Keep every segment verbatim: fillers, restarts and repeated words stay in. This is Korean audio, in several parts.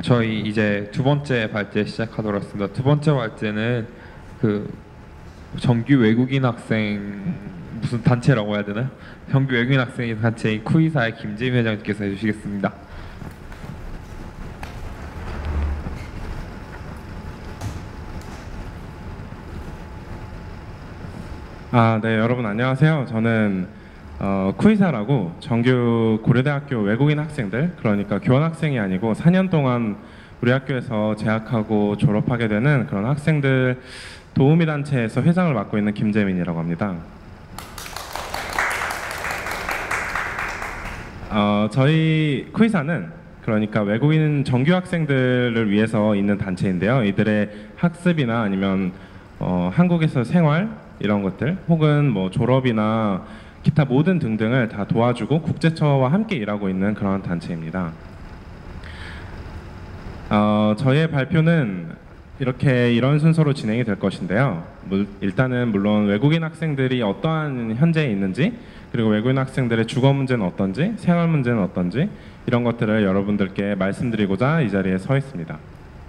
저희 이제 두 번째 발제 시작하도록 하겠습니다. 두 번째 발제는 그 정규 외국인 학생 무슨 단체라고 해야 되나요? 정규 외국인 학생 단체인 쿠이사의 김재민 회장님께서 해주시겠습니다. 아, 네, 여러분 안녕하세요. 저는 어, 쿠이사라고 정규 고려대학교 외국인 학생들, 그러니까 교환학생이 아니고 사 년 동안 우리 학교에서 재학하고 졸업하게 되는 그런 학생들 도우미 단체에서 회장을 맡고 있는 김재민이라고 합니다. 어, 저희 쿠이사는 그러니까 외국인 정규 학생들을 위해서 있는 단체인데요. 이들의 학습이나 아니면 어, 한국에서 생활 이런 것들 혹은 뭐 졸업이나 기타 모든 등등을 다 도와주고 국제처와 함께 일하고 있는 그런 단체입니다. 어, 저희의 발표는 이렇게 이런 순서로 진행이 될 것인데요. 일단은 물론 외국인 학생들이 어떠한 현재에 있는지, 그리고 외국인 학생들의 주거 문제는 어떤지, 생활 문제는 어떤지 이런 것들을 여러분들께 말씀드리고자 이 자리에 서 있습니다.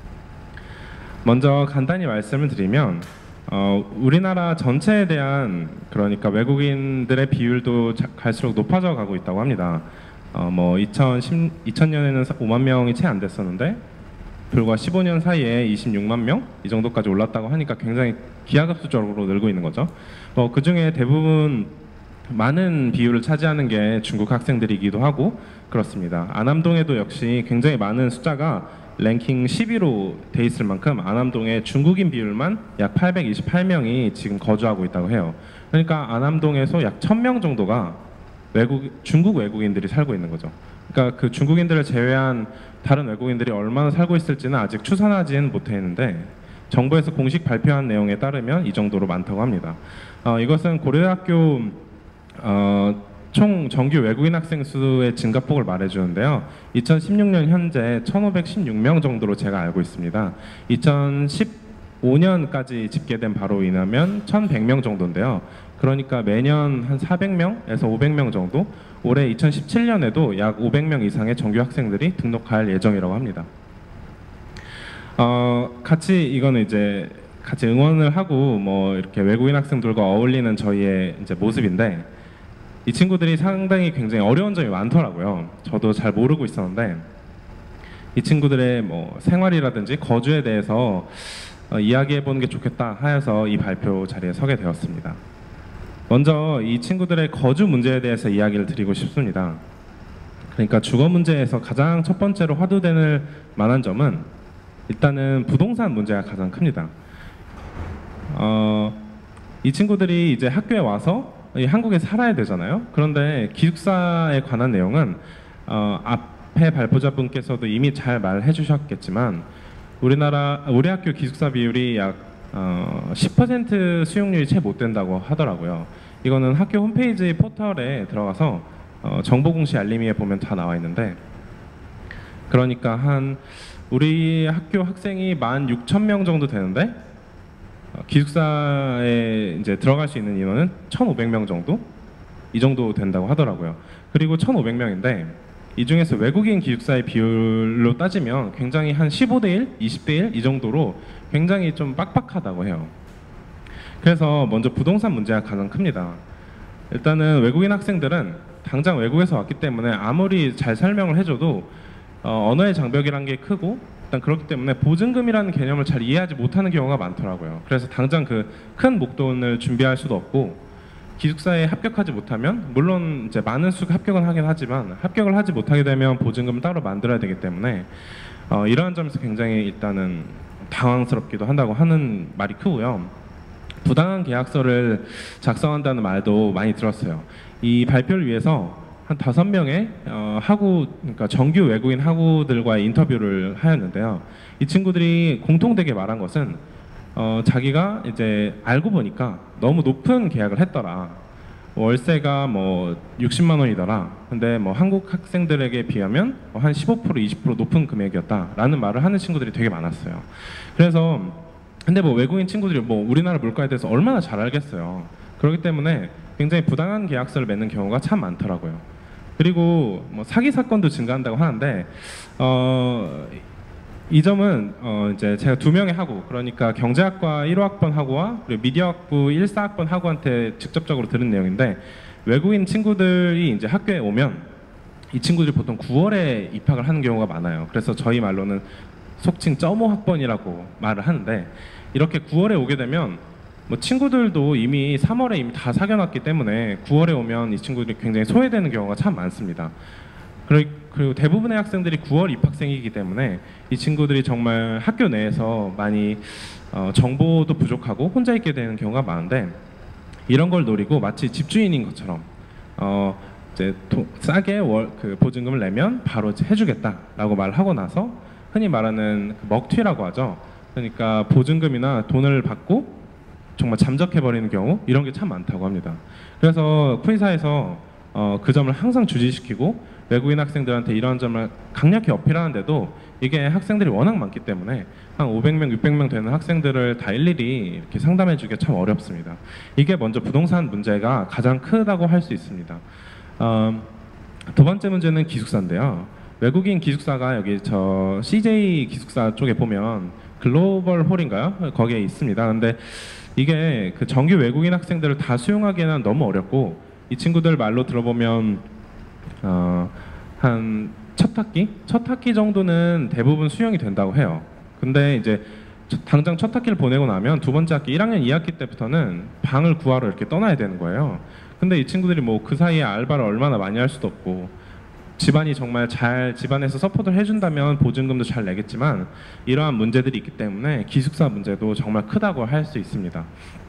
먼저 간단히 말씀을 드리면 어, 우리나라 전체에 대한 그러니까 외국인들의 비율도 자, 갈수록 높아져 가고 있다고 합니다. 어, 뭐 이천십, 이천 년에는 오만 명이 채 안 됐었는데 불과 십오 년 사이에 이십육만 명 이 정도까지 올랐다고 하니까 굉장히 기하급수적으로 늘고 있는 거죠. 어, 그 중에 대부분 많은 비율을 차지하는 게 중국 학생들이기도 하고 그렇습니다. 안암동에도 역시 굉장히 많은 숫자가 랭킹 십 위로 돼 있을 만큼 안암동의 중국인 비율만 약 팔백이십팔 명이 지금 거주하고 있다고 해요. 그러니까 안암동에서 약 천 명 정도가 외국, 중국 외국인들이 살고 있는 거죠. 그러니까 그 중국인들을 제외한 다른 외국인들이 얼마나 살고 있을지는 아직 추산하지는 못했는데 정부에서 공식 발표한 내용에 따르면 이 정도로 많다고 합니다. 어, 이것은 고려대학교 어, 총 정규 외국인 학생 수의 증가폭을 말해주는데요. 이천십육 년 현재 천오백십육 명 정도로 제가 알고 있습니다. 이천십오 년까지 집계된 바로 인하면 천백 명 정도인데요. 그러니까 매년 한 사백 명에서 오백 명 정도, 올해 이천십칠 년에도 약 오백 명 이상의 정규 학생들이 등록할 예정이라고 합니다. 어, 같이 이거는 이제 같이 응원을 하고 뭐 이렇게 외국인 학생들과 어울리는 저희의 이제 모습인데, 이 친구들이 상당히 굉장히 어려운 점이 많더라고요. 저도 잘 모르고 있었는데 이 친구들의 뭐 생활이라든지 거주에 대해서 어, 이야기해 보는 게 좋겠다 하여서 이 발표 자리에 서게 되었습니다. 먼저 이 친구들의 거주 문제에 대해서 이야기를 드리고 싶습니다. 그러니까 주거 문제에서 가장 첫 번째로 화두될 만한 점은 일단은 부동산 문제가 가장 큽니다. 어, 이 친구들이 이제 학교에 와서 한국에 살아야 되잖아요. 그런데 기숙사에 관한 내용은 어, 앞에 발표자분께서도 이미 잘 말해 주셨겠지만 우리나라 우리 학교 기숙사 비율이 약 어, 십 퍼센트 수용률이 채 못 된다고 하더라고요. 이거는 학교 홈페이지 포털에 들어가서 어, 정보 공시 알림이에 보면 다 나와 있는데, 그러니까 한 우리 학교 학생이 만 육천 명 정도 되는데 기숙사에 이제 들어갈 수 있는 인원은 천오백 명 정도? 이 정도 된다고 하더라고요. 그리고 천오백 명인데 이 중에서 외국인 기숙사의 비율로 따지면 굉장히 한 십오 대 일, 이십 대 일 이 정도로 굉장히 좀 빡빡하다고 해요. 그래서 먼저 부동산 문제가 가장 큽니다. 일단은 외국인 학생들은 당장 외국에서 왔기 때문에 아무리 잘 설명을 해줘도 어, 언어의 장벽이란 게 크고 일단 그렇기 때문에 보증금이라는 개념을 잘 이해하지 못하는 경우가 많더라고요. 그래서 당장 그 큰 목돈을 준비할 수도 없고, 기숙사에 합격하지 못하면 물론 이제 많은 수가 합격은 하긴 하지만 합격을 하지 못하게 되면 보증금을 따로 만들어야 되기 때문에 어, 이러한 점에서 굉장히 일단은 당황스럽기도 한다고 하는 말이 크고요. 부당한 계약서를 작성한다는 말도 많이 들었어요. 이 발표를 위해서 한 다섯 명의 어, 학우, 그러니까 정규 외국인 학우들과의 인터뷰를 하였는데요. 이 친구들이 공통되게 말한 것은 어, 자기가 이제 알고 보니까 너무 높은 계약을 했더라. 월세가 뭐 육십만 원이더라. 근데 뭐 한국 학생들에게 비하면 한 십오 퍼센트, 이십 퍼센트 높은 금액이었다라는 말을 하는 친구들이 되게 많았어요. 그래서 근데 뭐 외국인 친구들이 뭐 우리나라 물가에 대해서 얼마나 잘 알겠어요. 그렇기 때문에 굉장히 부당한 계약서를 맺는 경우가 참 많더라고요. 그리고 뭐 사기 사건도 증가한다고 하는데 어, 이 점은 어 이제 제가 두 명의 학우, 그러니까 경제학과 일 호학번 학우와 그리고 미디어학부 일, 사학번 학우한테 직접적으로 들은 내용인데, 외국인 친구들이 이제 학교에 오면 이 친구들이 보통 구월에 입학을 하는 경우가 많아요. 그래서 저희 말로는 속칭 점오 학번이라고 말을 하는데, 이렇게 구월에 오게 되면 뭐 친구들도 이미 삼월에 이미 다 사귀어놨기 때문에 구월에 오면 이 친구들이 굉장히 소외되는 경우가 참 많습니다. 그리고 대부분의 학생들이 구월 입학생이기 때문에 이 친구들이 정말 학교 내에서 많이 어, 정보도 부족하고 혼자 있게 되는 경우가 많은데, 이런 걸 노리고 마치 집주인인 것처럼 어, 이제 도, 싸게 월, 그 보증금을 내면 바로 해주겠다라고 말하고 나서 흔히 말하는 그 먹튀라고 하죠. 그러니까 보증금이나 돈을 받고 정말 잠적해버리는 경우, 이런 게 참 많다고 합니다. 그래서 쿠이사에서 어, 그 점을 항상 주지시키고 외국인 학생들한테 이런 점을 강력히 어필하는데도 이게 학생들이 워낙 많기 때문에 한 오백 명, 육백 명 되는 학생들을 다 일일이 이렇게 상담해주기가 참 어렵습니다. 이게 먼저 부동산 문제가 가장 크다고 할 수 있습니다. 어, 두 번째 문제는 기숙사인데요. 외국인 기숙사가 여기 저 씨제이 기숙사 쪽에 보면 글로벌 홀인가요? 거기에 있습니다. 근데 이게 그 정규 외국인 학생들을 다 수용하기에는 너무 어렵고, 이 친구들 말로 들어보면 어, 한 첫 학기? 첫 학기 정도는 대부분 수용이 된다고 해요. 근데 이제 당장 첫 학기를 보내고 나면 두 번째 학기 일 학년 이 학기 때부터는 방을 구하러 이렇게 떠나야 되는 거예요. 근데 이 친구들이 뭐 그 사이에 알바를 얼마나 많이 할 수도 없고, 집안이 정말 잘 집안에서 서포트를 해준다면 보증금도 잘 내겠지만 이러한 문제들이 있기 때문에 기숙사 문제도 정말 크다고 할 수 있습니다.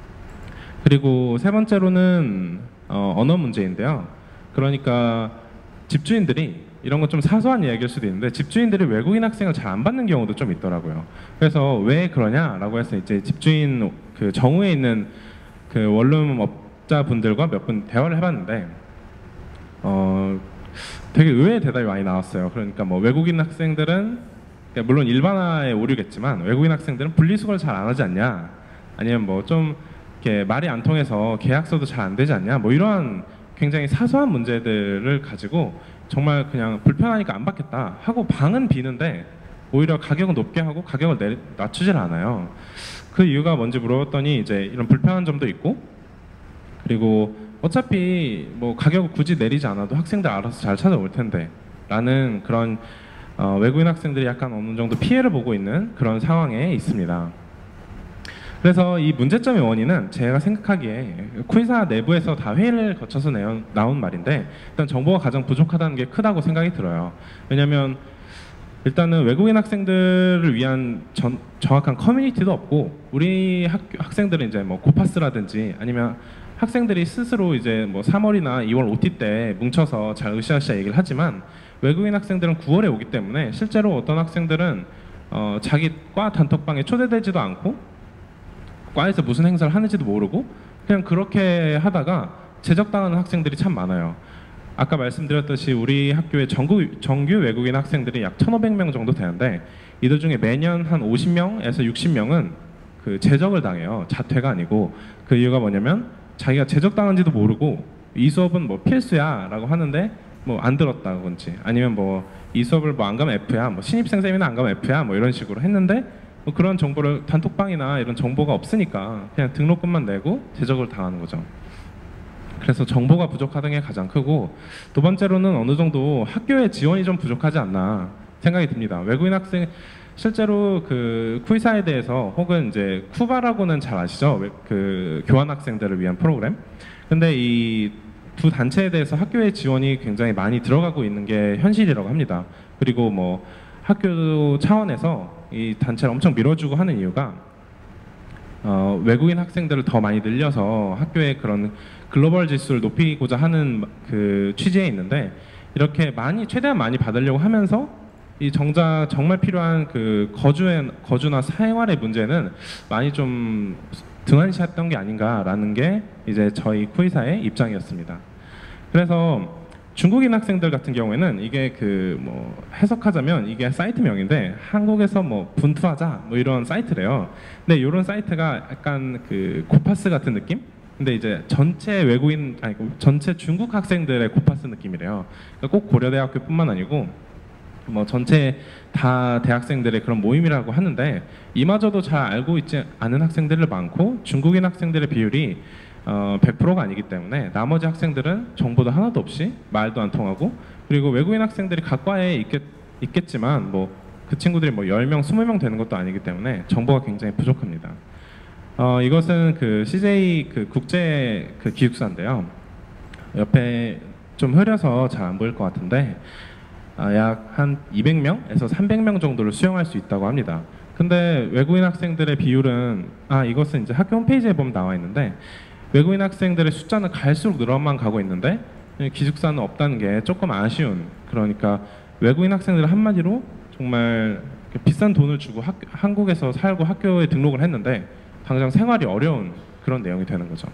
그리고 세 번째로는 어, 언어 문제인데요. 그러니까 집주인들이, 이런 건 좀 사소한 이야기일 수도 있는데, 집주인들이 외국인 학생을 잘 안 받는 경우도 좀 있더라고요. 그래서 왜 그러냐라고 해서 이제 집주인 그 정우에 있는 그 원룸업자분들과 몇 분 대화를 해봤는데 어 되게 의외의 대답이 많이 나왔어요. 그러니까 뭐 외국인 학생들은, 그러니까 물론 일반화의 오류겠지만 외국인 학생들은 분리수거를 잘 안 하지 않냐, 아니면 뭐 좀 이렇게 말이 안 통해서 계약서도 잘 안 되지 않냐, 뭐 이러한 굉장히 사소한 문제들을 가지고 정말 그냥 불편하니까 안 받겠다 하고 방은 비는데 오히려 가격은 높게 하고 가격을 내, 낮추질 않아요. 그 이유가 뭔지 물어봤더니 이제 이런 불편한 점도 있고, 그리고 어차피 뭐 가격을 굳이 내리지 않아도 학생들 알아서 잘 찾아올 텐데 라는 그런 어, 외국인 학생들이 약간 어느 정도 피해를 보고 있는 그런 상황에 있습니다. 그래서 이 문제점의 원인은 제가 생각하기에 쿠이사 내부에서 다 회의를 거쳐서 내온, 나온 말인데, 일단 정보가 가장 부족하다는 게 크다고 생각이 들어요. 왜냐하면 일단은 외국인 학생들을 위한 전, 정확한 커뮤니티도 없고, 우리 학, 학생들은 이제 뭐 고파스라든지 아니면 학생들이 스스로 이제 뭐 삼월이나 이월 오티 때 뭉쳐서 잘 으쌰으쌰 얘기를 하지만, 외국인 학생들은 구월에 오기 때문에 실제로 어떤 학생들은 어, 자기 과 단톡방에 초대되지도 않고 과에서 무슨 행사를 하는지도 모르고 그냥 그렇게 하다가 제적당하는 학생들이 참 많아요. 아까 말씀드렸듯이 우리 학교에 정규, 정규 외국인 학생들이 약 천오백 명 정도 되는데, 이들 중에 매년 한 오십 명에서 육십 명은 그 제적을 당해요. 자퇴가 아니고. 그 이유가 뭐냐면 자기가 제적당한지도 모르고 이 수업은 뭐 필수야 라고 하는데 뭐 안 들었다든지, 아니면 뭐 이 수업을 뭐 안 가면 F야, 뭐 신입생 쌤이나 안 가면 F야, 뭐 이런 식으로 했는데 뭐 그런 정보를 단톡방이나 이런 정보가 없으니까 그냥 등록금만 내고 제적을 당하는 거죠. 그래서 정보가 부족하다는 게 가장 크고, 두 번째로는 어느 정도 학교의 지원이 좀 부족하지 않나 생각이 듭니다. 외국인 학생, 실제로 그 쿠이사에 대해서, 혹은 이제 쿠바라고는 잘 아시죠? 그 교환 학생들을 위한 프로그램. 근데 이 두 단체에 대해서 학교의 지원이 굉장히 많이 들어가고 있는 게 현실이라고 합니다. 그리고 뭐 학교 차원에서 이 단체를 엄청 밀어주고 하는 이유가 어, 외국인 학생들을 더 많이 늘려서 학교의 그런 글로벌 지수를 높이고자 하는 그 취지에 있는데, 이렇게 많이 최대한 많이 받으려고 하면서 이 정작 정말 필요한 그 거주의 거주나 생활의 문제는 많이 좀 등한시했던 게 아닌가라는 게 이제 저희 쿠이사의 입장이었습니다. 그래서 중국인 학생들 같은 경우에는 이게 그 뭐 해석하자면 이게 사이트명인데, 한국에서 뭐 분투하자 뭐 이런 사이트래요. 근데 이런 사이트가 약간 그 고파스 같은 느낌? 근데 이제 전체 외국인, 아니 전체 중국 학생들의 고파스 느낌이래요. 그러니까 꼭 고려대학교뿐만 아니고 뭐 전체 다 대학생들의 그런 모임이라고 하는데 이마저도 잘 알고 있지 않은 학생들이 많고 중국인 학생들의 비율이 어, 백 퍼센트가 아니기 때문에 나머지 학생들은 정보도 하나도 없이 말도 안 통하고 그리고 외국인 학생들이 각 과에 있겠, 있겠지만 뭐 그 친구들이 뭐 열 명, 스무 명 되는 것도 아니기 때문에 정보가 굉장히 부족합니다. 어, 이것은 그 씨제이 그 국제 그 기숙사인데요. 옆에 좀 흐려서 잘 안 보일 것 같은데 아, 약 한 이백 명에서 삼백 명 정도를 수용할 수 있다고 합니다. 근데 외국인 학생들의 비율은 아 이것은 이제 학교 홈페이지에 보면 나와 있는데 외국인 학생들의 숫자는 갈수록 늘어만 가고 있는데 기숙사는 없다는 게 조금 아쉬운 그러니까 외국인 학생들 한마디로 정말 비싼 돈을 주고 학, 한국에서 살고 학교에 등록을 했는데 당장 생활이 어려운 그런 내용이 되는 거죠.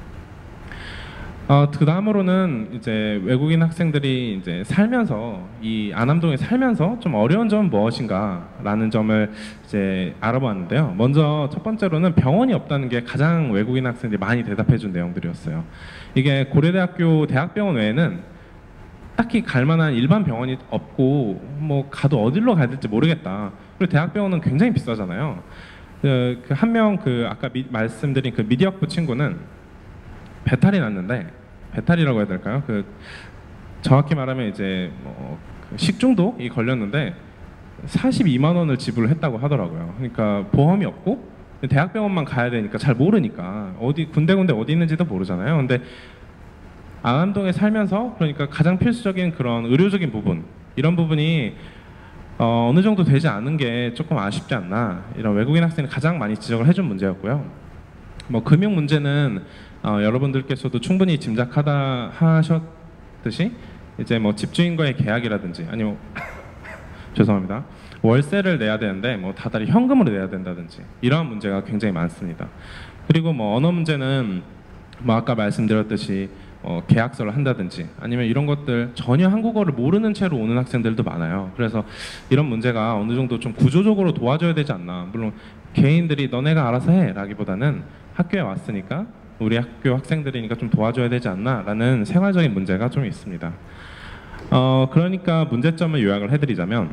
어, 그 다음으로는 이제 외국인 학생들이 이제 살면서 이 안암동에 살면서 좀 어려운 점은 무엇인가라는 점을 이제 알아봤는데요. 먼저 첫 번째로는 병원이 없다는 게 가장 외국인 학생들이 많이 대답해준 내용들이었어요. 이게 고려대학교 대학병원 외에는 딱히 갈 만한 일반 병원이 없고 뭐 가도 어디로 가야 될지 모르겠다. 그리고 대학병원은 굉장히 비싸잖아요. 그 한 명 그 아까 미, 말씀드린 그 미디어학부 친구는 배탈이 났는데 배탈이라고 해야 될까요? 그 정확히 말하면 이제 뭐 식중독이 걸렸는데 사십이만 원을 지불을 했다고 하더라고요. 그러니까 보험이 없고 대학병원만 가야 되니까 잘 모르니까 어디 군데군데 어디 있는지도 모르잖아요. 근데 안암동에 살면서 그러니까 가장 필수적인 그런 의료적인 부분 이런 부분이 어, 어느 정도 되지 않은 게 조금 아쉽지 않나 이런 외국인 학생이 가장 많이 지적을 해준 문제였고요. 뭐 금융 문제는 어, 여러분들께서도 충분히 짐작하다 하셨듯이 이제 뭐 집주인과의 계약이라든지 아니면 죄송합니다 월세를 내야 되는데 뭐 다달이 현금으로 내야 된다든지 이러한 문제가 굉장히 많습니다. 그리고 뭐 언어 문제는 뭐 아까 말씀드렸듯이 어, 계약서를 한다든지 아니면 이런 것들 전혀 한국어를 모르는 채로 오는 학생들도 많아요. 그래서 이런 문제가 어느 정도 좀 구조적으로 도와줘야 되지 않나. 물론 개인들이 너네가 알아서 해 라기보다는 학교에 왔으니까 우리 학교 학생들이니까 좀 도와줘야 되지 않나 라는 생활적인 문제가 좀 있습니다. 어, 그러니까 문제점을 요약을 해드리자면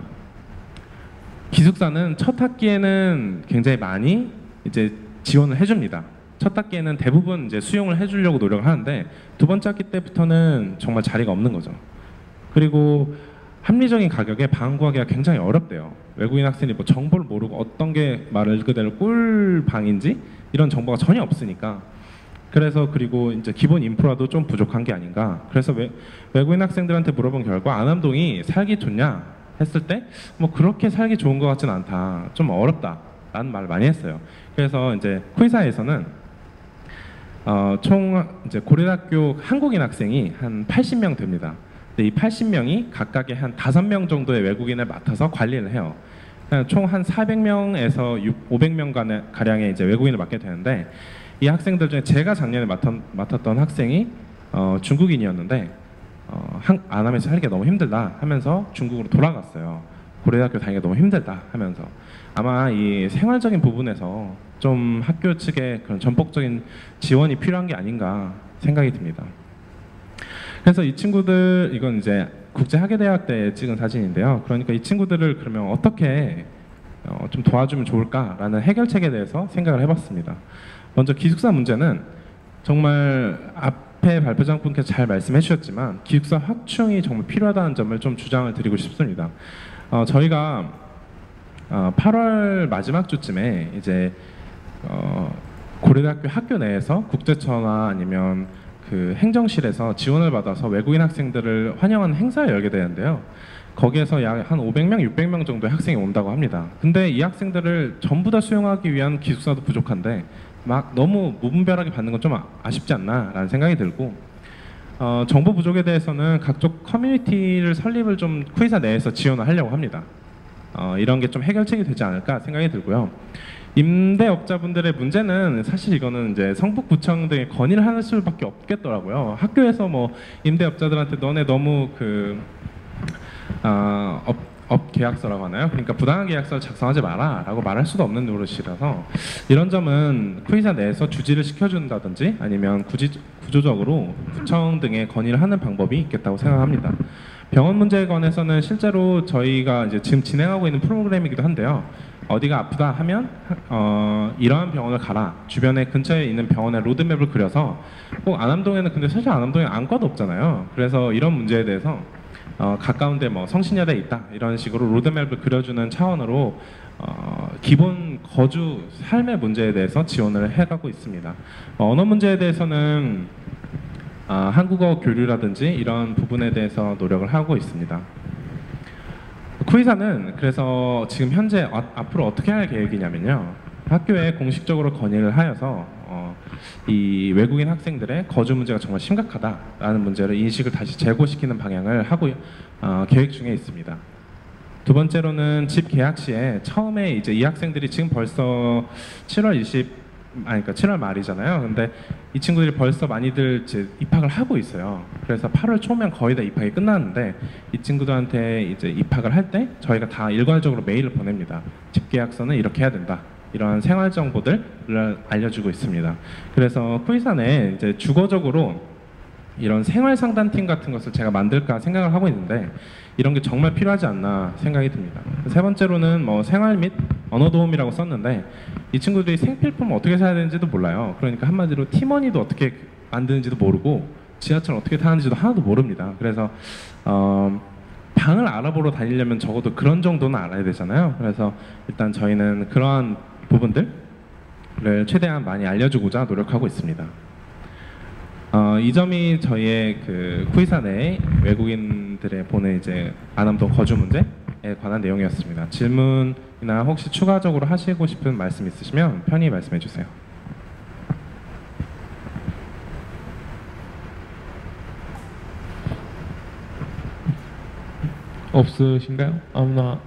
기숙사는 첫 학기에는 굉장히 많이 이제 지원을 해줍니다. 첫 학기에는 대부분 이제 수용을 해주려고 노력을 하는데 두 번째 학기 때부터는 정말 자리가 없는 거죠. 그리고 합리적인 가격에 방 구하기가 굉장히 어렵대요. 외국인 학생이 뭐 정보를 모르고 어떤 게 말 그대로 꿀방인지 이런 정보가 전혀 없으니까 그래서 그리고 이제 기본 인프라도 좀 부족한 게 아닌가. 그래서 외, 외국인 학생들한테 물어본 결과 안암동이 살기 좋냐 했을 때 뭐 그렇게 살기 좋은 것 같지는 않다. 좀 어렵다라는 말을 많이 했어요. 그래서 이제 코이사에서는 어, 총 이제 고려대학교 한국인 학생이 한 팔십 명 됩니다. 근데 이 팔십 명이 각각의 한 다섯 명 정도의 외국인을 맡아서 관리를 해요. 총 한 사백 명에서 오백 명 가량의 이제 외국인을 맡게 되는데 이 학생들 중에 제가 작년에 맡았, 맡았던 학생이 어, 중국인이었는데 어, 한, 안암에서 살기가 너무 힘들다 하면서 중국으로 돌아갔어요. 고려대학교 다니기가 너무 힘들다 하면서 아마 이 생활적인 부분에서 좀 학교 측의 그런 전폭적인 지원이 필요한 게 아닌가 생각이 듭니다. 그래서 이 친구들 이건 이제 국제학예대학 때 찍은 사진인데요. 그러니까 이 친구들을 그러면 어떻게 어, 좀 도와주면 좋을까라는 해결책에 대해서 생각을 해봤습니다. 먼저 기숙사 문제는 정말 앞에 발표장분께서 잘 말씀해 주셨지만 기숙사 확충이 정말 필요하다는 점을 좀 주장을 드리고 싶습니다. 어, 저희가 어, 팔월 마지막 주쯤에 이제 어, 고려대학교 학교 내에서 국제처나 아니면 그 행정실에서 지원을 받아서 외국인 학생들을 환영하는 행사를 열게 되는데요. 거기에서 약 한 오백 명, 육백 명 정도의 학생이 온다고 합니다. 근데 이 학생들을 전부 다 수용하기 위한 기숙사도 부족한데 막 너무 무분별하게 받는 건 좀 아쉽지 않나 라는 생각이 들고 어, 정보 부족에 대해서는 각종 커뮤니티를 설립을 좀 쿠이사 내에서 지원을 하려고 합니다. 어, 이런 게 좀 해결책이 되지 않을까 생각이 들고요. 임대업자분들의 문제는 사실 이거는 이제 성북구청 등에 건의를 할 수밖에 없겠더라고요. 학교에서 뭐 임대업자들한테 너네 너무 그 어, 업, 업 계약서라고 하나요? 그러니까 부당한 계약서를 작성하지 마라라고 말할 수도 없는 노릇이라서 이런 점은 쿠이사 내에서 주지를 시켜준다든지 아니면 구지, 구조적으로 구청 등에 건의를 하는 방법이 있겠다고 생각합니다. 병원 문제에 관해서는 실제로 저희가 이제 지금 진행하고 있는 프로그램이기도 한데요. 어디가 아프다 하면 어, 이러한 병원을 가라. 주변에 근처에 있는 병원의 로드맵을 그려서 꼭 안암동에는 근데 사실 안암동에 안과도 없잖아요. 그래서 이런 문제에 대해서 어, 가까운데 뭐 성신여대 있다 이런 식으로 로드맵을 그려주는 차원으로 어, 기본 거주 삶의 문제에 대해서 지원을 해가고 있습니다. 어, 언어 문제에 대해서는 아, 한국어 교류라든지 이런 부분에 대해서 노력을 하고 있습니다. 쿠이사는 그래서 지금 현재 어, 앞으로 어떻게 할 계획이냐면요. 학교에 공식적으로 건의를 하여서 어, 이 외국인 학생들의 거주 문제가 정말 심각하다라는 문제를 인식을 다시 재고시키는 방향을 하고 어, 계획 중에 있습니다. 두 번째로는 집 계약 시에 처음에 이제 이 학생들이 지금 벌써 칠월 이십 아니 그러니까 칠월 말이잖아요. 근데 이 친구들이 벌써 많이들 이제 입학을 하고 있어요. 그래서 팔월 초면 거의 다 입학이 끝났는데 이 친구들한테 이제 입학을 할 때 저희가 다 일괄적으로 메일을 보냅니다. 집 계약서는 이렇게 해야 된다. 이런 생활 정보들을 알려주고 있습니다. 그래서 쿠이사 내에 이제 주거적으로 이런 생활 상담팀 같은 것을 제가 만들까 생각을 하고 있는데 이런 게 정말 필요하지 않나 생각이 듭니다. 세 번째로는 뭐 생활 및 언어 도움이라고 썼는데 이 친구들이 생필품 어떻게 사야 되는지도 몰라요. 그러니까 한마디로 티머니도 어떻게 만드는지도 모르고 지하철 어떻게 타는지도 하나도 모릅니다. 그래서 어, 방을 알아보러 다니려면 적어도 그런 정도는 알아야 되잖아요. 그래서 일단 저희는 그러한 부분들을 최대한 많이 알려주고자 노력하고 있습니다. 어, 이 점이 저희의 그 쿠이사 내 외국인들의 보는 이제 안암동 거주 문제에 관한 내용이었습니다. 질문이나 혹시 추가적으로 하시고 싶은 말씀 있으시면 편히 말씀해 주세요. 없으신가요? 아무나.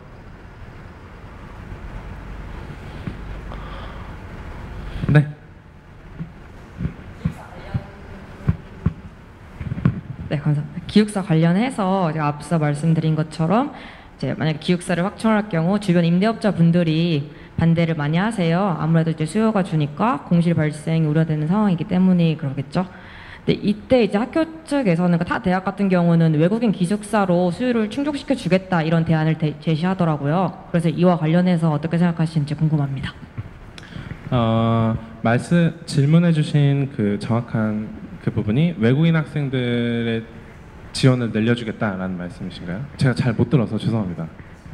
네. 네, 감사합니다. 기숙사 관련해서 제가 앞서 말씀드린 것처럼 이제 만약에 기숙사를 확충할 경우 주변 임대업자 분들이 반대를 많이 하세요. 아무래도 이제 수요가 주니까 공실 발생이 우려되는 상황이기 때문에 그러겠죠. 근데 이때 이제 학교 측에서는 타 대학 같은 경우는 외국인 기숙사로 수요를 충족시켜 주겠다 이런 대안을 대, 제시하더라고요. 그래서 이와 관련해서 어떻게 생각하시는지 궁금합니다. 어, 말씀 질문해주신 그 정확한 그 부분이 외국인 학생들의 지원을 늘려주겠다라는 말씀이신가요? 제가 잘 못 들어서 죄송합니다.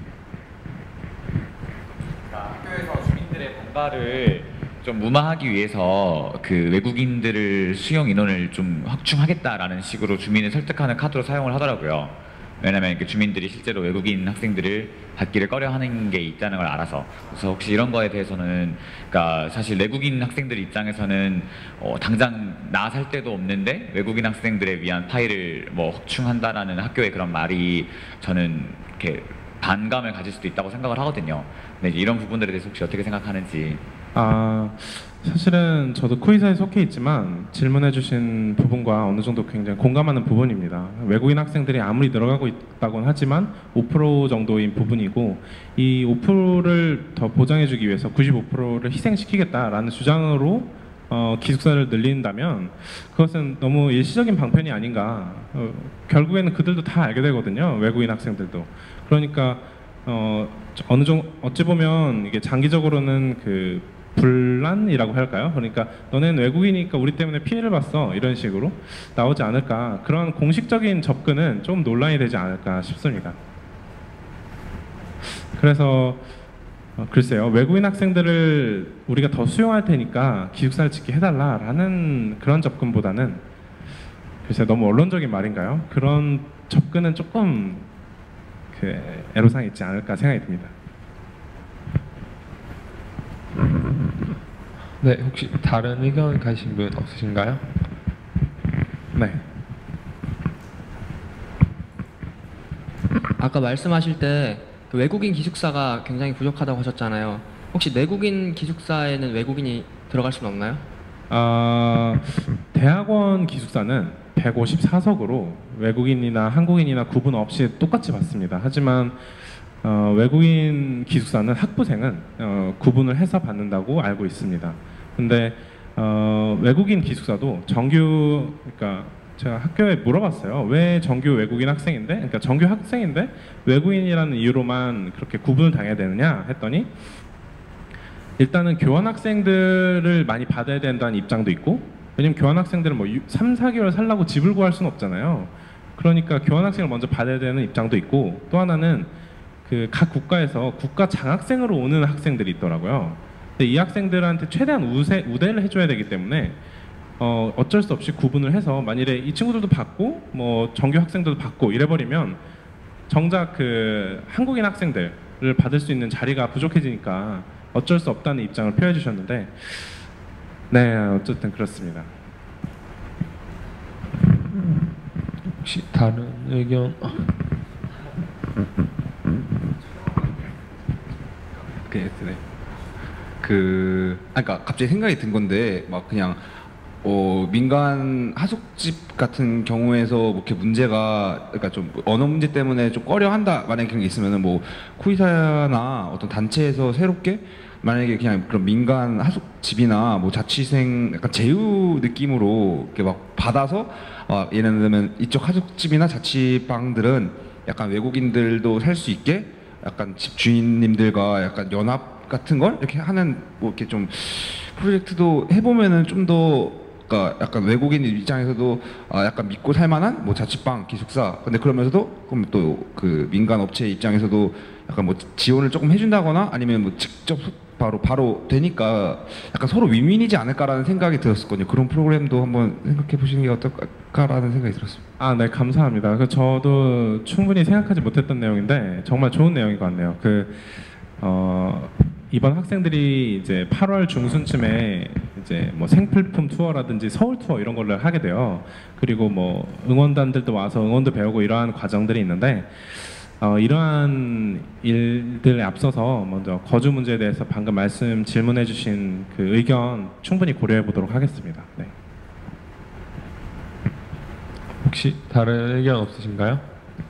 그러니까 학교에서 주민들의 반발을 좀 무마하기 위해서 그 외국인들을 수용 인원을 좀 확충하겠다라는 식으로 주민을 설득하는 카드로 사용을 하더라고요. 왜냐면 그 주민들이 실제로 외국인 학생들을 받기를 꺼려하는 게 있다는 걸 알아서. 그래서 혹시 이런 거에 대해서는, 그러니까 사실 외국인 학생들 입장에서는 어, 당장 나 살 데도 없는데 외국인 학생들에 위한 파일을 뭐 확충한다라는 학교의 그런 말이 저는 이렇게 반감을 가질 수도 있다고 생각을 하거든요. 근데 이제 이런 부분들에 대해서 혹시 어떻게 생각하는지. 아, 사실은 저도 쿠이사에 속해 있지만 질문해주신 부분과 어느 정도 굉장히 공감하는 부분입니다. 외국인 학생들이 아무리 늘어가고 있다고는 하지만 오 퍼센트 정도인 부분이고 이 오 퍼센트를 더 보장해주기 위해서 구십오 퍼센트를 희생시키겠다라는 주장으로 어, 기숙사를 늘린다면 그것은 너무 일시적인 방편이 아닌가. 어, 결국에는 그들도 다 알게 되거든요. 외국인 학생들도. 그러니까 어, 어느 정도 어찌 보면 이게 장기적으로는 그 분란이라고 할까요? 그러니까 너네는 외국이니까 우리 때문에 피해를 봤어 이런 식으로 나오지 않을까. 그런 공식적인 접근은 좀 논란이 되지 않을까 싶습니다. 그래서 어, 글쎄요, 외국인 학생들을 우리가 더 수용할 테니까 기숙사를 짓게 해달라라는 그런 접근보다는 글쎄 너무 언론적인 말인가요? 그런 접근은 조금 그 애로사항이 있지 않을까 생각이 듭니다. 네, 혹시 다른 의견 가신 분 없으신가요? 네. 아까 말씀하실 때그 외국인 기숙사가 굉장히 부족하다고 하셨잖아요. 혹시 내국인 기숙사에는 외국인이 들어갈 수는 없나요? 어, 대학원 기숙사는 백오십사 석으로 외국인이나 한국인이나 구분 없이 똑같이 받습니다. 하지만 어, 외국인 기숙사는 학부생은 어, 구분을 해서 받는다고 알고 있습니다. 근데 어, 외국인 기숙사도 정규, 그러니까 제가 학교에 물어봤어요. 왜 정규 외국인 학생인데, 그러니까 정규 학생인데 외국인이라는 이유로만 그렇게 구분을 당해야 되느냐 했더니, 일단은 교환 학생들을 많이 받아야 된다는 입장도 있고, 왜냐면 교환 학생들은 뭐 삼, 사 개월 살라고 집을 구할 수는 없잖아요. 그러니까 교환 학생을 먼저 받아야 되는 입장도 있고, 또 하나는 그 각 국가에서 국가 장학생으로 오는 학생들이 있더라고요. 근데 이 학생들한테 최대한 우세, 우대를 해줘야 되기 때문에 어, 어쩔 수 없이 구분을 해서, 만일에 이 친구들도 받고 뭐 정규 학생들도 받고 이래버리면 정작 그 한국인 학생들을 받을 수 있는 자리가 부족해지니까 어쩔 수 없다는 입장을 표해 주셨는데, 네, 어쨌든 그렇습니다. 혹시 다른 의견? 그, 네. 그, 아, 그러니까 갑자기 생각이 든 건데, 막 그냥 어, 민간 하숙집 같은 경우에서 뭐 이렇게 문제가, 그러니까 좀 언어 문제 때문에 좀 꺼려한다, 만약에 그런 게 있으면은 뭐 코이사나 어떤 단체에서 새롭게 만약에 그냥 그런 민간 하숙집이나 뭐 자취생 약간 제휴 느낌으로 이렇게 막 받아서, 어, 예를 들면 이쪽 하숙집이나 자취방들은 약간 외국인들도 살 수 있게 약간 집 주인님들과 약간 연합 같은 걸 이렇게 하는 뭐 이렇게 좀 프로젝트도 해보면은 좀 더, 그러니까 약간 외국인 입장에서도 아 약간 믿고 살만한 뭐 자취방, 기숙사. 근데 그러면서도 그럼 또 그 민간 업체 입장에서도 약간 뭐 지원을 조금 해준다거나 아니면 뭐 직접 소- 바로 바로 되니까 약간 서로 윈윈이지 않을까라는 생각이 들었었거든요. 그런 프로그램도 한번 생각해 보시는 게 어떨까라는 생각이 들었습니다. 아, 네, 감사합니다. 그 저도 충분히 생각하지 못했던 내용인데 정말 좋은 내용인 것 같네요. 그 어, 이번 학생들이 이제 팔월 중순쯤에 이제 뭐 생필품 투어라든지 서울 투어 이런 걸 하게 돼요. 그리고 뭐 응원단들도 와서 응원도 배우고 이러한 과정들이 있는데, 어, 이러한 일들에 앞서서 먼저 거주 문제에 대해서 방금 말씀 질문해주신 그 의견 충분히 고려해 보도록 하겠습니다. 네. 혹시 다른 의견 없으신가요?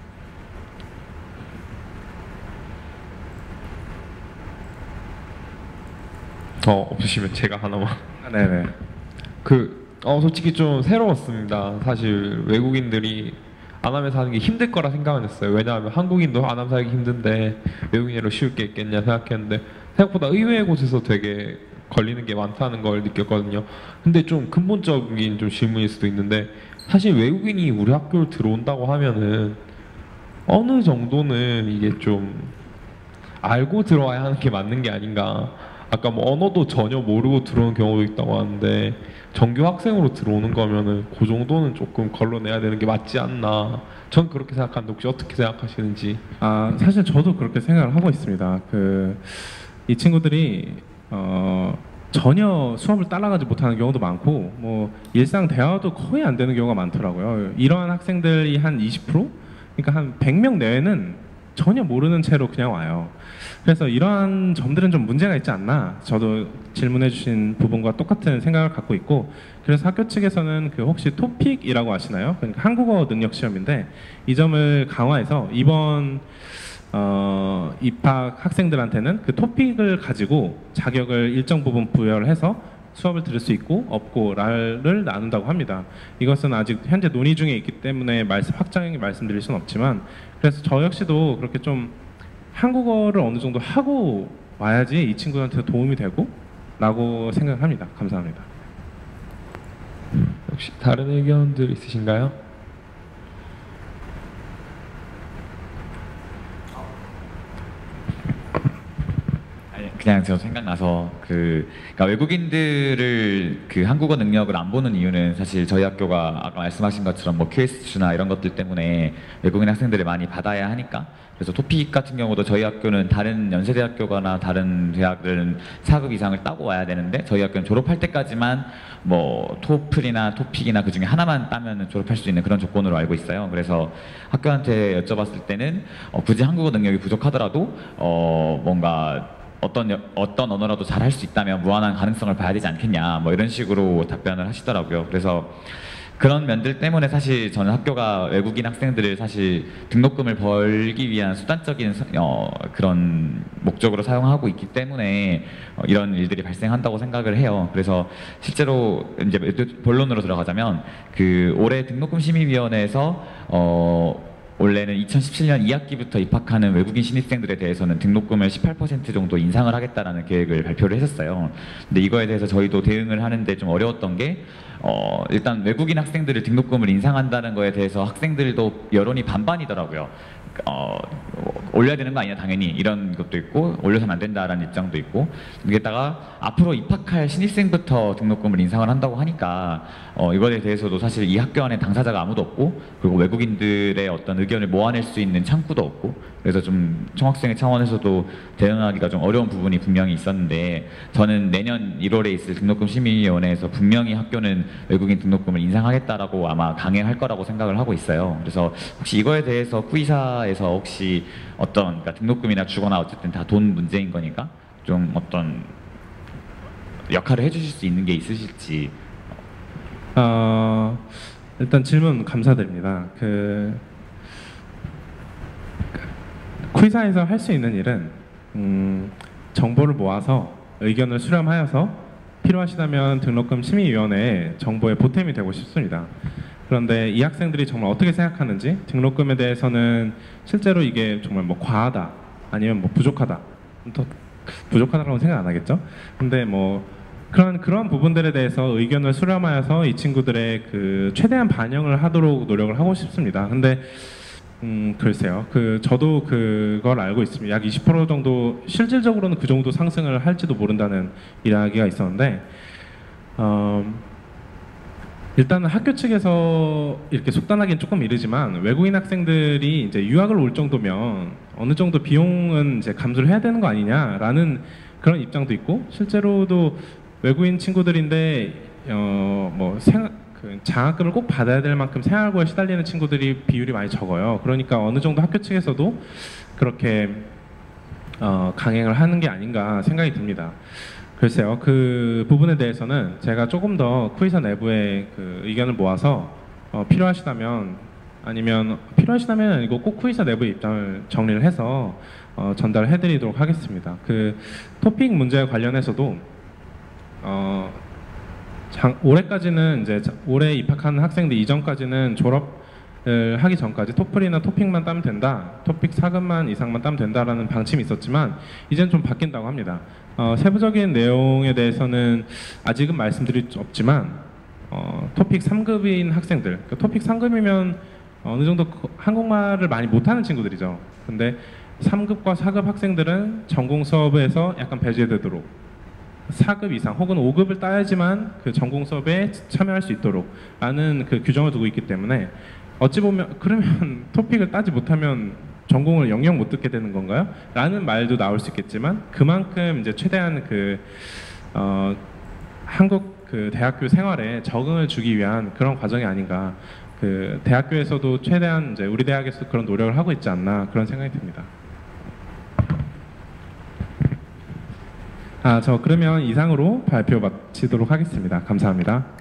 어, 없으시면 제가 하나만. 아, 네네. 그, 어, 솔직히 좀 새로웠습니다. 사실 외국인들이 안암에 사는 게 힘들 거라 생각은 했어요. 왜냐하면 한국인도 안암 살기 힘든데 외국인으로 쉬울 게 있겠냐 생각했는데 생각보다 의외의 곳에서 되게 걸리는 게 많다는 걸 느꼈거든요. 근데 좀 근본적인 좀 질문일 수도 있는데, 사실 외국인이 우리 학교를 들어온다고 하면은 어느 정도는 이게 좀 알고 들어와야 하는 게 맞는 게 아닌가. 아까 뭐 언어도 전혀 모르고 들어오는 경우도 있다고 하는데 정규 학생으로 들어오는 거면은 그 정도는 조금 걸러내야 되는 게 맞지 않나. 전 그렇게 생각하는데 혹시 어떻게 생각하시는지. 아, 사실 저도 그렇게 생각을 하고 있습니다. 그 이 친구들이 어, 전혀 수업을 따라가지 못하는 경우도 많고, 뭐 일상 대화도 거의 안 되는 경우가 많더라고요. 이러한 학생들이 한 이십 퍼센트, 그러니까 한 백 명 내외는 전혀 모르는 채로 그냥 와요. 그래서 이러한 점들은 좀 문제가 있지 않나, 저도 질문해 주신 부분과 똑같은 생각을 갖고 있고, 그래서 학교 측에서는 그 혹시 토픽이라고 아시나요? 그러니까 한국어 능력 시험인데 이 점을 강화해서 이번 어, 입학 학생들한테는 그 토픽을 가지고 자격을 일정 부분 부여를 해서 수업을 들을 수 있고 없고를 나눈다고 합니다. 이것은 아직 현재 논의 중에 있기 때문에 말씀, 확장하게 말씀드릴 수는 없지만, 그래서 저 역시도 그렇게 좀 한국어를 어느 정도 하고 와야지 이 친구한테 도움이 되고 라고 생각합니다. 감사합니다. 혹시 다른 의견들 있으신가요? 아니, 그냥 저 생각나서 그 그러니까 외국인들을 그 한국어 능력을 안 보는 이유는 사실 저희 학교가 아까 말씀하신 것처럼 뭐 큐에스나 이런 것들 때문에 외국인 학생들을 많이 받아야 하니까. 그래서 토픽 같은 경우도 저희 학교는 다른 연세대학교가나 다른 대학들은 사 급 이상을 따고 와야 되는데 저희 학교는 졸업할 때까지만 뭐 토플이나 토픽이나 그 중에 하나만 따면 졸업할 수 있는 그런 조건으로 알고 있어요. 그래서 학교한테 여쭤봤을 때는 어, 굳이 한국어 능력이 부족하더라도 어, 뭔가 어떤 여- 어떤 언어라도 잘 할 수 있다면 무한한 가능성을 봐야 되지 않겠냐, 뭐 이런 식으로 답변을 하시더라고요. 그래서 그런 면들 때문에 사실 저는 학교가 외국인 학생들을 사실 등록금을 벌기 위한 수단적인 사- 어, 그런 목적으로 사용하고 있기 때문에 어, 이런 일들이 발생한다고 생각을 해요. 그래서 실제로 이제 본론으로 들어가자면 그 올해 등록금 심의위원회에서 어, 원래는 이천십칠 년 이 학기부터 입학하는 외국인 신입생들에 대해서는 등록금을 십팔 퍼센트 정도 인상을 하겠다라는 계획을 발표를 했었어요. 근데 이거에 대해서 저희도 대응을 하는데 좀 어려웠던 게 어, 일단 외국인 학생들을 등록금을 인상한다는 거에 대해서 학생들도 여론이 반반이더라고요. 어, 올려야 되는 거 아니냐 당연히 이런 것도 있고 올려서는 안 된다라는 입장도 있고 여기다가 앞으로 입학할 신입생부터 등록금을 인상을 한다고 하니까 어, 이거에 대해서도 사실 이 학교 안에 당사자가 아무도 없고 그리고 외국인들의 어떤 의견을 모아낼 수 있는 창구도 없고 그래서 좀 총학생회 차원에서도 대응하기가 좀 어려운 부분이 분명히 있었는데 저는 내년 일월에 있을 등록금 심의위원회에서 분명히 학교는 외국인 등록금을 인상하겠다라고 아마 강행할 거라고 생각을 하고 있어요. 그래서 혹시 이거에 대해서 쿠이사에서 혹시 어떤 그러니까 등록금이나 주거나 어쨌든 다 돈 문제인 거니까 좀 어떤 역할을 해주실 수 있는 게 있으실지. 어, 일단 질문 감사드립니다. 그 쿠이사에서 할 수 있는 일은 음, 정보를 모아서 의견을 수렴하여서 필요하시다면 등록금 심의위원회에 정보의 보탬이 되고 싶습니다. 그런데 이 학생들이 정말 어떻게 생각하는지 등록금에 대해서는 실제로 이게 정말 뭐 과하다 아니면 뭐 부족하다 또 부족하다고 생각 안 하겠죠? 근데 뭐 그런 그런 부분들에 대해서 의견을 수렴하여서 이 친구들의 그 최대한 반영을 하도록 노력을 하고 싶습니다. 근데 음 글쎄요, 그 저도 그걸 알고 있습니다. 약 이십 퍼센트 정도 실질적으로는 그 정도 상승을 할지도 모른다는 이야기가 있었는데 어, 일단은 학교 측에서 이렇게 속단하기는 조금 이르지만 외국인 학생들이 이제 유학을 올 정도면 어느 정도 비용은 이제 감수를 해야 되는 거 아니냐라는 그런 입장도 있고 실제로도 외국인 친구들인데 어 뭐 생각 그 장학금을 꼭 받아야 될 만큼 생활고에 시달리는 친구들이 비율이 많이 적어요. 그러니까 어느 정도 학교 측에서도 그렇게 어, 강행을 하는 게 아닌가 생각이 듭니다. 글쎄요, 그 부분에 대해서는 제가 조금 더 쿠이사 내부의 그 의견을 모아서 어, 필요하시다면 아니면 필요하시다면 아니고 꼭 쿠이사 내부의 입장을 정리를 해서 어, 전달해드리도록 하겠습니다. 그 토픽 문제와 관련해서도 어, 장, 올해까지는 이제 올해 입학하는 학생들 이전까지는 졸업을 하기 전까지 토플이나 토픽만 따면 된다, 토픽 사 급만 이상만 따면 된다라는 방침이 있었지만 이제는 좀 바뀐다고 합니다. 어, 세부적인 내용에 대해서는 아직은 말씀드릴 수 없지만 어, 토픽 삼 급인 학생들, 그러니까 토픽 삼 급이면 어느 정도 한국말을 많이 못하는 친구들이죠. 근데 삼 급과 사 급 학생들은 전공 수업에서 약간 배제되도록 사 급 이상 혹은 오 급을 따야지만 그 전공 수업에 참여할 수 있도록 라는 그 규정을 두고 있기 때문에 어찌 보면 그러면 토픽을 따지 못하면 전공을 영영 못 듣게 되는 건가요? 라는 말도 나올 수 있겠지만 그만큼 이제 최대한 그 어, 한국 그 대학교 생활에 적응을 주기 위한 그런 과정이 아닌가. 그 대학교에서도 최대한 이제 우리 대학에서 그런 노력을 하고 있지 않나 그런 생각이 듭니다. 아, 저 그러면 이상으로 발표 마치도록 하겠습니다. 감사합니다.